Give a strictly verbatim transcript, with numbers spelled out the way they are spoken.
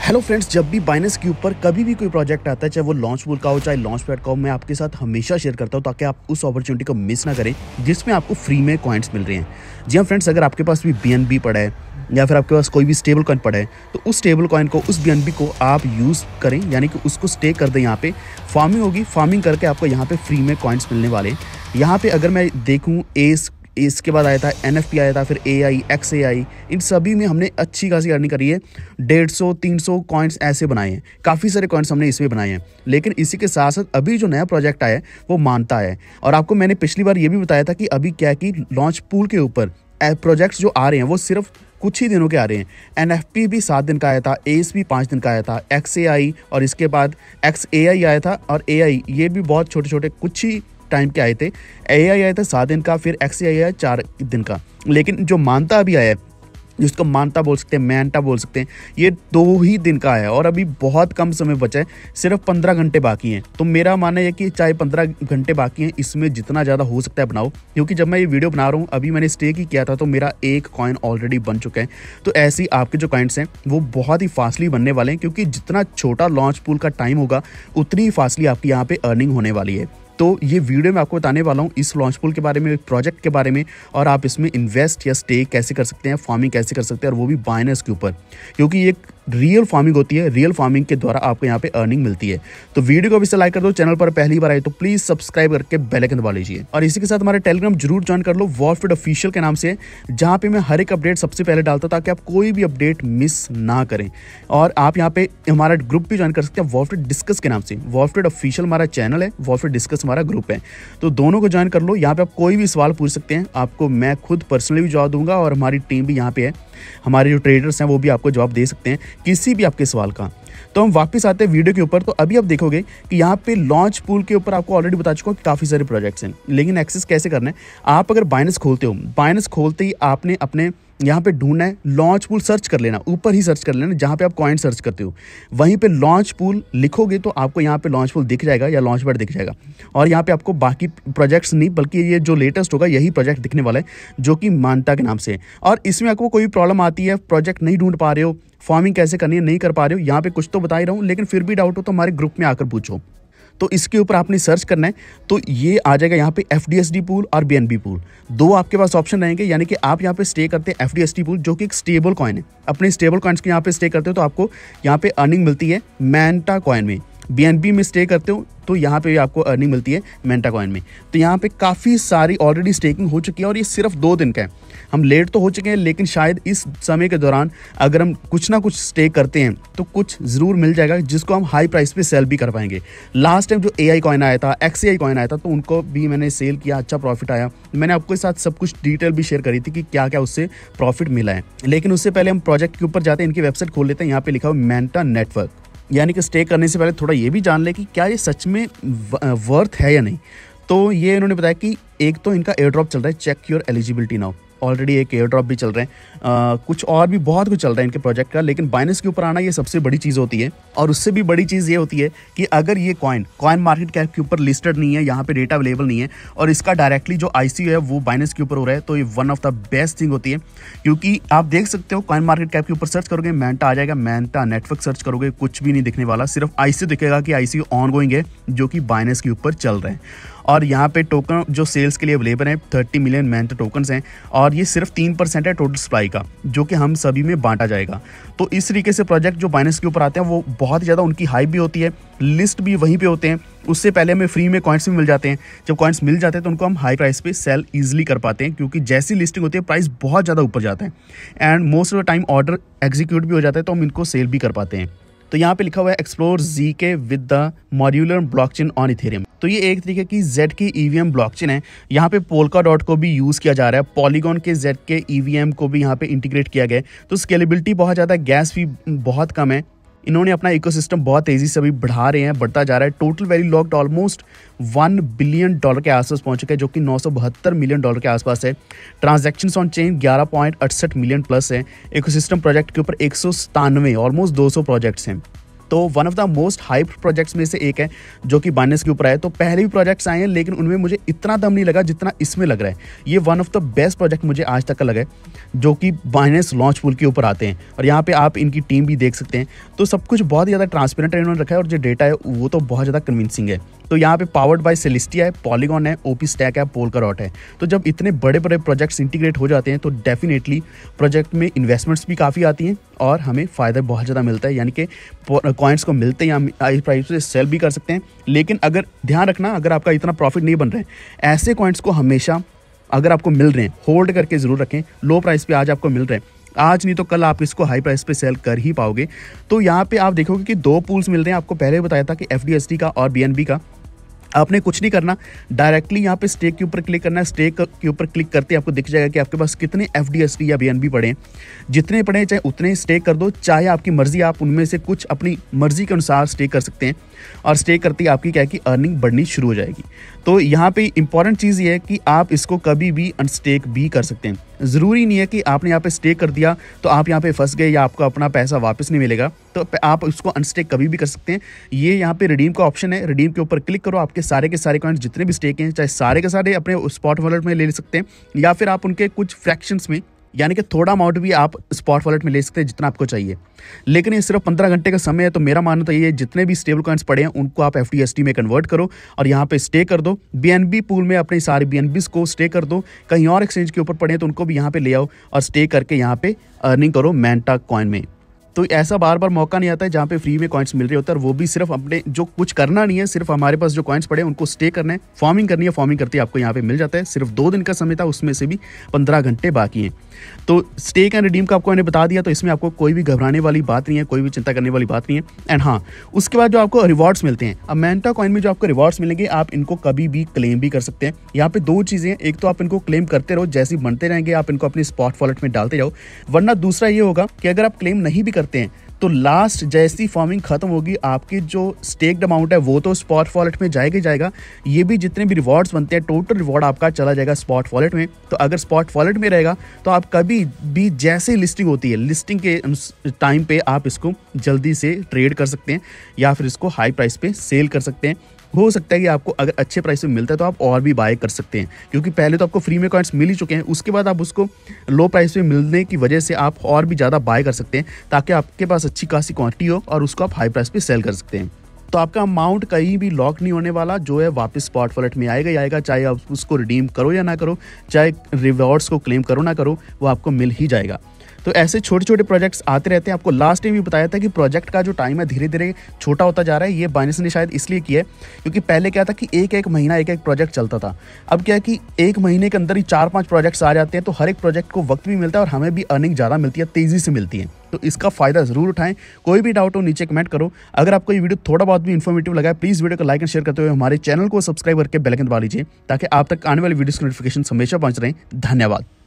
Hello friends, जब भी Binance के ऊपर कभी भी कोई प्रोजेक्ट आता है, चाहे वो लॉन्च पूल का हो चाहे लॉन्च पैड का हो, मैं आपके साथ हमेशा शेयर करता हूं ताकि आप उस अपॉर्चुनिटी को मिस ना करें जिसमें आपको फ्री में कॉइन्स मिल रहे हैं। जी हाँ फ्रेंड्स, अगर आपके पास भी बीएनबी पड़ा है या फिर आपके पास कोई भी स्टेबल कॉइन पड़ा है तो उस स्टेबल कॉइन को, उस बीएनबी को आप यूज़ करें, यानी कि उसको स्टे कर दें। यहाँ पे फार्मिंग होगी, फार्मिंग करके आपको यहाँ पे फ्री में कॉइन्स मिलने वाले हैं। यहाँ पे अगर मैं देखूँ एस इसके बाद आया था एनएफपी आया था, फिर एआई, एक्सएआई, इन सभी में हमने अच्छी खासी अर्निंग करी है। डेढ़ सौ तीन सौ कॉइन्स ऐसे बनाए हैं, काफ़ी सारे कॉइन्स हमने इसमें बनाए हैं। लेकिन इसी के साथ साथ अभी जो नया प्रोजेक्ट आया है वो मानता है। और आपको मैंने पिछली बार ये भी बताया था कि अभी क्या है कि लॉन्च पूल के ऊपर प्रोजेक्ट्स जो आ रहे हैं वो सिर्फ कुछ ही दिनों के आ रहे हैं। एनएफपी भी सात दिन का आया था, एस भी पाँच दिन का आया था, एक्सएआई और इसके बाद एक्सएआई आया था, और एआई ये भी बहुत छोटे छोटे कुछ ही टाइम के आए थे। एआई आया था सात दिन का, फिर एक्सएआई आया चार दिन का। लेकिन जो मानता अभी आया है, जिसको मानता बोल सकते हैं, मैंटा बोल सकते हैं, ये दो ही दिन का है और अभी बहुत कम समय बचा है, सिर्फ पंद्रह घंटे बाकी हैं। तो मेरा मानना है कि चाहे पंद्रह घंटे बाकी हैं, इसमें जितना ज़्यादा हो सकता है बनाओ, क्योंकि जब मैं ये वीडियो बना रहा हूँ अभी मैंने स्टेक ही किया था तो मेरा एक कॉइन ऑलरेडी बन चुका है। तो ऐसे ही आपके जो कॉइन्स हैं वो बहुत ही फास्टली बनने वाले हैं, क्योंकि जितना छोटा लॉन्च पूल का टाइम होगा उतनी ही फास्टली आपकी यहाँ पे अर्निंग होने वाली है। तो ये वीडियो मैं आपको बताने वाला हूँ इस लॉन्च पूल के बारे में, प्रोजेक्ट के बारे में, और आप इसमें इन्वेस्ट या स्टेक कैसे कर सकते हैं, फार्मिंग कैसे कर सकते हैं, और वो भी बाइनेंस के ऊपर, क्योंकि ये रियल फार्मिंग होती है। रियल फार्मिंग के द्वारा आपको यहाँ पे अर्निंग मिलती है। तो वीडियो को अभी से लाइक कर दो, चैनल पर पहली बार आए तो प्लीज सब्सक्राइब करके बेल आइकन दबा लीजिए, और इसी के साथ हमारे टेलीग्राम जरूर ज्वाइन कर लो, वॉरफिट ऑफिशियल के नाम से, जहाँ पे मैं हर एक अपडेट सबसे पहले डालता हूँ ताकि आप कोई भी अपडेट मिस ना करें। और आप यहाँ पे हमारा ग्रुप भी ज्वाइन कर सकते हैं वॉरफिट डिस्कस के नाम से। वॉरफिट ऑफिशियल हमारा चैनल है, वॉरफिट डिस्कस हमारा ग्रुप है, तो दोनों को ज्वाइन कर लो। यहाँ पे आप कोई भी सवाल पूछ सकते हैं, आपको मैं खुद पर्सनली भी जवाब दूंगा, और हमारी टीम भी यहाँ पे है, हमारे जो ट्रेडर्स हैं वो भी आपको जवाब दे सकते हैं किसी भी आपके सवाल का। तो हम वापस आते हैं वीडियो के ऊपर। तो अभी आप देखोगे कि यहाँ पे लॉन्च पूल के ऊपर आपको ऑलरेडी बता चुका हूँ कि काफ़ी सारे प्रोजेक्ट्स हैं, लेकिन एक्सेस कैसे करना है। आप अगर बाइनेंस खोलते हो, बाइनेंस खोलते ही आपने अपने यहाँ पे ढूंढना है, लॉन्च पूल सर्च कर लेना, ऊपर ही सर्च कर लेना जहाँ पे आप कॉइन सर्च करते हो, वहीं पे लॉन्च पूल लिखोगे तो आपको यहाँ पे लॉन्च पूल दिख जाएगा या लॉन्च पैड दिख जाएगा। और यहाँ पे आपको बाकी प्रोजेक्ट्स नहीं, बल्कि ये जो लेटेस्ट होगा यही प्रोजेक्ट दिखने वाला है, जो कि मानता के नाम से है। और इसमें आपको कोई प्रॉब्लम आती है, प्रोजेक्ट नहीं ढूंढ पा रहे हो, फार्मिंग कैसे करनी है नहीं कर पा रहे हो, यहाँ पे कुछ तो बता ही रहा हूँ, लेकिन फिर भी डाउट हो तो हमारे ग्रुप में आकर पूछो। तो इसके ऊपर आपने सर्च करना है, तो ये आ जाएगा यहाँ पे एफडीएसडी पूल और बीएनबी पूल, दो आपके पास ऑप्शन रहेंगे। यानी कि आप यहाँ पे स्टे करते हैं एफडीएसडी पूल, जो कि एक स्टेबल कॉइन है, अपने स्टेबल कॉइन्स के यहाँ पे स्टे करते हो तो आपको यहाँ पे अर्निंग मिलती है मैंटा कॉइन में। बीएनबी में स्टे करते हो तो यहाँ पे भी आपको अर्निंग मिलती है मैंटा कॉइन में। तो यहाँ पे काफ़ी सारी ऑलरेडी स्टेकिंग हो चुकी है, और ये सिर्फ दो दिन का है। हम लेट तो हो चुके हैं, लेकिन शायद इस समय के दौरान अगर हम कुछ ना कुछ स्टेक करते हैं तो कुछ ज़रूर मिल जाएगा, जिसको हम हाई प्राइस पे सेल भी कर पाएंगे। लास्ट टाइम जो एआई कॉइन आया था, एक्सएआई कॉइन आया था, तो उनको भी मैंने सेल किया, अच्छा प्रॉफिट आया। मैंने आपके साथ सब कुछ डिटेल भी शेयर करी थी कि क्या क्या उससे प्रॉफिट मिला है। लेकिन उससे पहले हम प्रोजेक्ट के ऊपर जाते हैं, इनकी वेबसाइट खोल लेते हैं। यहाँ पे लिखा हुआ मैंटा नेटवर्क, यानी कि स्टे करने से पहले थोड़ा ये भी जान ले कि क्या ये सच में वर्थ है या नहीं। तो ये इन्होंने बताया कि एक तो इनका एयर ड्रॉप चल रहा है, check your eligibility now, already एक एयर ड्रॉप भी चल रहे हैं, कुछ और भी बहुत कुछ चल रहा है इनके प्रोजेक्ट का। लेकिन बाइनेंस के ऊपर आना ये सबसे बड़ी चीज़ होती है, और उससे भी बड़ी चीज़ ये होती है कि अगर ये कॉइन कॉइन मार्केट कैप के ऊपर लिस्टेड नहीं है, यहाँ पे डेटा अवेलेबल नहीं है, और इसका डायरेक्टली जो आईसीओ है वो बाइनेंस के ऊपर हो रहा है, तो ये one of the best thing होती है। क्योंकि आप देख सकते हो कॉइन मार्केट कैप के ऊपर सर्च करोगे मैंटा आ जाएगा, मैंटा नेटवर्क सर्च करोगे कुछ भी नहीं दिखने वाला, सिर्फ आईसीओ दिखेगा कि आईसीओ ऑन गोइंग है, जो कि बाइनेंस के ऊपर चल रहे हैं। और यहाँ पे टोकन जो सेल्स के लिए अवेलेबल है थर्टी मिलियन मैंटा टोकन्स हैं, और ये सिर्फ तीन परसेंट है टोटल सप्लाई का, जो कि हम सभी में बांटा जाएगा। तो इस तरीके से प्रोजेक्ट जो बाइनेंस के ऊपर आते हैं वो बहुत ज़्यादा उनकी हाइप भी होती है, लिस्ट भी वहीं पे होते हैं। उससे पहले हमें फ्री में कॉइन्स भी मिल जाते हैं। जब कॉइन्स मिल जाते हैं तो उनको हम हाई प्राइस पे सेल इजीली कर पाते हैं, क्योंकि जैसी लिस्टिंग होती है प्राइस बहुत ज़्यादा ऊपर जाता है, and most of the time order execute भी हो जाता है, तो हम इनको सेल भी कर पाते हैं। तो यहाँ पे लिखा हुआ है explore ZK with the modular blockchain on Ethereum. तो ये एक तरीके की जेड की ईवीएम ब्लॉकचेन है। यहाँ पे पोल्का डॉट को भी यूज़ किया जा रहा है, पॉलीगॉन के जेड के ईवीएम को भी यहाँ पे इंटीग्रेट किया गया है। तो स्केलेबिलिटी बहुत ज़्यादा, गैस भी बहुत कम है। इन्होंने अपना इकोसिस्टम बहुत तेज़ी से अभी बढ़ा रहे हैं, बढ़ता जा रहा है। Total value locked almost one billion dollar के आसपास पहुंच चुका है, जो कि नौ सौ बहत्तर मिलियन डॉलर के आसपास है। ट्रांजैक्शंस ऑन चेन ग्यारह पॉइंट अड़सठ मिलियन प्लस है। इकोसिस्टम प्रोजेक्ट के ऊपर एक सौ सतानवे ऑलमोस्ट दो सौ प्रोजेक्ट्स हैं। तो one of the most hype projects में से एक है जो कि बाइनेंस के ऊपर आया। तो पहले भी प्रोजेक्ट्स आए हैं लेकिन उनमें मुझे इतना दम नहीं लगा जितना इसमें लग रहा है। ये one of the best project मुझे आज तक का लगा है जो कि बाइनेंस लॉन्च पूल के ऊपर आते हैं। और यहाँ पे आप इनकी टीम भी देख सकते हैं। तो सब कुछ बहुत ही ज़्यादा ट्रांसपेरेंट इन्होंने रखा है और जो डेटा है वो तो बहुत ज़्यादा कन्विंसिंग है। तो यहाँ पे पावर्ड बाय सेलेस्टिया है, पॉलीगॉन है, ओपी स्टैक है, पोलकाडॉट है। तो जब इतने बड़े बड़े प्रोजेक्ट्स इंटीग्रेट हो जाते हैं तो डेफिनेटली प्रोजेक्ट में इन्वेस्टमेंट्स भी काफ़ी आती हैं और हमें फ़ायदा बहुत ज़्यादा मिलता है। यानी कि कॉइन्स को मिलते हैं, हम हाई प्राइस से सेल भी कर सकते हैं। लेकिन अगर ध्यान रखना, अगर आपका इतना प्रॉफिट नहीं बन रहा है, ऐसे कॉइन्स को हमेशा अगर आपको मिल रहे हैं होल्ड करके ज़रूर रखें। लो प्राइस पे आज आपको मिल रहे हैं, आज नहीं तो कल आप इसको हाई प्राइस पे सेल कर ही पाओगे। तो यहाँ पे आप देखोगे कि दो पूल्स मिल रहे हैं। आपको पहले बताया था कि एफडीएसडी का और बीएनबी का। आपने कुछ नहीं करना, डायरेक्टली यहाँ पे स्टेक के ऊपर क्लिक करना है। स्टेक के ऊपर क्लिक करते आपको दिख जाएगा कि आपके पास कितने एफडीएसडी या बीएनबी पड़े हैं। जितने पड़े चाहे उतने स्टेक कर दो, चाहे आपकी मर्जी, आप उनमें से कुछ अपनी मर्जी के अनुसार स्टेक कर सकते हैं। और स्टेक करते ही आपकी क्या है कि अर्निंग बढ़नी शुरू हो जाएगी। तो यहाँ पे इंपॉर्टेंट चीज़ ये है कि आप इसको कभी भी अनस्टेक भी कर सकते हैं। ज़रूरी नहीं है कि आपने यहाँ पे स्टेक कर दिया तो आप यहाँ पे फंस गए या आपको अपना पैसा वापस नहीं मिलेगा। तो आप इसको अनस्टेक कभी भी कर सकते हैं। ये यहाँ पे रिडीम का ऑप्शन है, रिडीम के ऊपर क्लिक करो। आपके सारे के सारे कॉइन्स जितने भी स्टेक हैं, चाहे सारे के सारे अपने स्पॉट वॉलेट में ले सकते हैं या फिर आप उनके कुछ फ्रैक्शंस में, यानी कि थोड़ा अमाउंट भी आप स्पॉट वॉलेट में ले सकते हैं जितना आपको चाहिए। लेकिन ये सिर्फ पंद्रह घंटे का समय है। तो मेरा मानना तो ये है, जितने भी स्टेबल कॉइन्स पड़े हैं उनको आप एफडीएसडी में कन्वर्ट करो और यहाँ पे स्टे कर दो। बीएनबी पूल में अपने सारे बीएनबीज को स्टे कर दो। कहीं और एक्सचेंज के ऊपर पड़े हैं तो उनको भी यहाँ पे ले आओ और स्टे करके यहाँ पे अर्निंग करो मैंटा कॉइन में। तो ऐसा बार बार मौका नहीं आता है जहाँ पे फ्री में कॉइन्स मिल रहे होते हैं। और वो भी सिर्फ अपने, जो कुछ करना नहीं है, सिर्फ हमारे पास जो कॉइन्स पड़े हैं उनको स्टे करना है, फार्मिंग करनी है। फार्मिंग करते आपको यहाँ पे मिल जाता है। सिर्फ दो दिन का समय था, उसमें से भी पंद्रह घंटे बाकी हैं। तो स्टेक एंड रिडीम का आपको मैंने बता दिया। तो इसमें आपको कोई भी घबराने वाली बात नहीं है, कोई भी चिंता करने वाली बात नहीं है। एंड हाँ, उसके बाद जो आपको रिवॉर्ड्स मिलते हैं, अब मैंटा कॉइन में जो आपको रिवॉर्ड्स मिलेंगे आप इनको कभी भी क्लेम भी कर सकते हैं। यहाँ पे दो चीज़ें, एक तो आप इनको क्लेम करते रहो, जैसे ही बनते रहेंगे आप इनको अपने स्पॉट वॉलेट में डालते जाओ। वरना दूसरा ये होगा कि अगर आप क्लेम नहीं भी करते हैं तो लास्ट जैसी फार्मिंग खत्म होगी, आपकी जो स्टेक्ड अमाउंट है वो तो स्पॉट वॉलेट में जाएगा ही जाएगा। ये भी जितने भी रिवॉर्ड्स बनते हैं, टोटल रिवॉर्ड आपका चला जाएगा स्पॉट वॉलेट में। तो अगर स्पॉट वॉलेट में रहेगा तो आप कभी भी जैसे लिस्टिंग होती है, लिस्टिंग के टाइम पे आप इसको जल्दी से ट्रेड कर सकते हैं या फिर इसको हाई प्राइस पे सेल कर सकते हैं। हो सकता है कि आपको अगर अच्छे प्राइस में मिलता है तो आप और भी बाय कर सकते हैं, क्योंकि पहले तो आपको फ्री में कॉइन्स मिल ही चुके हैं। उसके बाद आप उसको लो प्राइस में मिलने की वजह से आप और भी ज़्यादा बाय कर सकते हैं ताकि आपके पास अच्छी खासी क्वांटिटी हो और उसको आप हाई प्राइस पे सेल कर सकते हैं। तो आपका अमाउंट कहीं भी लॉक नहीं होने वाला, जो है वापस स्पॉट वॉलेट में आएगा ही आएगा। चाहे आप उसको रिडीम करो या ना करो, चाहे रिवॉर्ड्स को क्लेम करो ना करो, वो आपको मिल ही जाएगा। तो ऐसे छोटे छोटे प्रोजेक्ट्स आते रहते हैं। आपको लास्ट टाइम भी बताया था कि प्रोजेक्ट का जो टाइम है धीरे धीरे छोटा होता जा रहा है। ये बाइनेंस ने शायद इसलिए किया है क्योंकि पहले क्या था कि एक एक महीना एक एक प्रोजेक्ट चलता था। अब क्या है कि एक महीने के अंदर ही चार पांच प्रोजेक्ट्स आ जाते हैं। तो हर एक प्रोजेक्ट को वक्त भी मिलता है और हमें भी अर्निंग ज़्यादा मिलती है, तेज़ी से मिलती है। तो इसका फ़ायदा ज़रूर उठाएं। कोई भी डाउट हो नीचे कमेंट करो। अगर आपको ये वीडियो थोड़ा बहुत भी इन्फॉर्मेटिव लगा है, प्लीज़ वीडियो को लाइक एंड शेयर करते हुए हमारे चैनल को सब्सक्राइब करके बेल आइकन दबा लीजिए ताकि आप तक आने वाली वीडियोस की नोटिफिकेशन हमेशा पहुंच रहे। धन्यवाद।